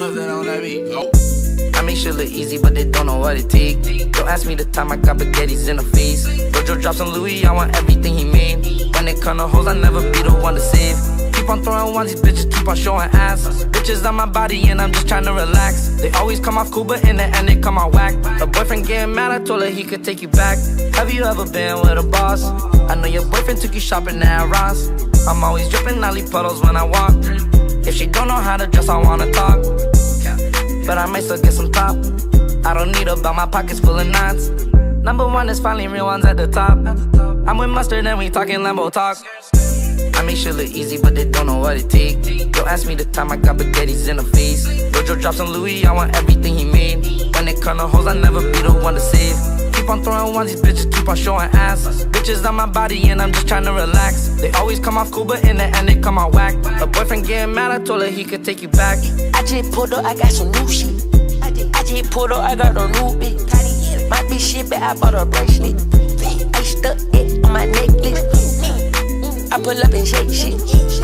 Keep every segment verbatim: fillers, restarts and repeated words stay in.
nothing on that beat. Nope. I make shit look easy, but they don't know what it take. Don't ask me the time I got spaghettis in the face. Jojo drops on Louis, I want everything he made. When it come to hoes, I never be the one to save. Keep on throwing ones, these bitches keep on showing ass. Bitches on my body and I'm just trying to relax. They always come off cool, but in the end they come out whack. Her boyfriend getting mad, I told her he could take you back. Have you ever been with a boss? I know your boyfriend took you shopping at Ross. I'm always dripping Nolly puddles when I walk. If she don't know how to dress, I wanna talk. But I might still get some top. I don't need a belt, my pockets full of knots. Number one is finally real ones at the top. I'm with mustard and we talking Lambo talk. I make shit look easy, but they don't know what it take. Don't ask me the time I got spaghettis in the face. Jojo drops on Louis, I want everything he made. When it come to hoes, I never be the one to save. Keep on throwing ones, these bitches keep on showing ass. Bitches on my body and I'm just trying to relax. They always come off cool, but in the end they come out whack. Her boyfriend getting mad, I told her he could take you back. I just pulled up, I got some new shit. I just, I just pulled up, I got a new bitch. My bitch shit, but I bought a bracelet. I stuck it on my necklace. I pull up and shake shit.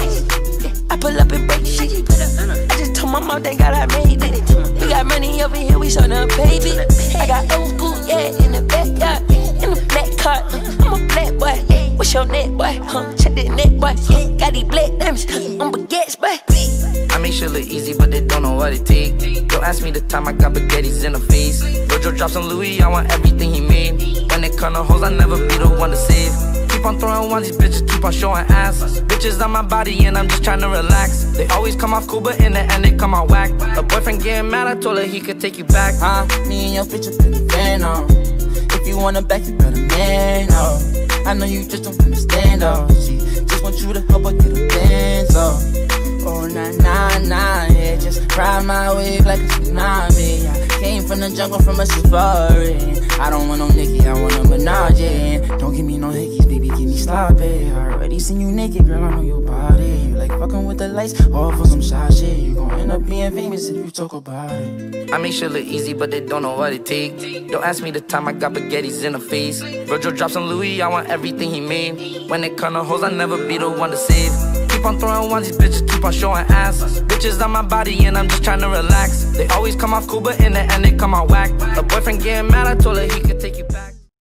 I pull up and break shit. I just told my mom, thank God I made it. We got money over here, we starting to pay it. I got old school, yeah, in the backyard, in the black car. I'm a black boy. What's your net, boy? Huh? Check the net, boy. Got these black diamonds on baguettes, boy. I make shit look easy, but they don't know what it take. Don't ask me the time I got spaghettis in the face. Jojo drops on Louis, I want everything he made. When it come to hoes, I never be the one to save. Keep on throwing ones, these bitches keep on showing ass. Bitches on my body and I'm just trying to relax. They always come off cool, but in the end they come out whack. Her boyfriend getting mad, I told her he could take you back. Huh? Me and your bitch up in the van, oh. If you want her back, you better man, oh. I know you just don't understand, oh. She just want you to help her get a dance, oh. Oh, nah, nah, nah, yeah. Just ride my wave like a tsunami. I came from the jungle from a safari. I don't want no Nicki, I want a Montage, yeah. Don't give me no hickeys, baby, give me sloppy. I already seen you naked, girl, I know your body. You like fucking with the lights, all for some shy shit. You gon' end up being famous if you talk about it. I make shit look easy, but they don't know what it take. Don't ask me the time I got spaghettis in the face. Virgil drops on Louis, I want everything he made. When it come to hoes, I never be the one to save. Keep on throwing ones, these bitches keep on showing ass. Bitches on my body and I'm just trying to relax. They always come off cool, but in the end they come out whack. Her boyfriend getting mad, I told her he could take you back.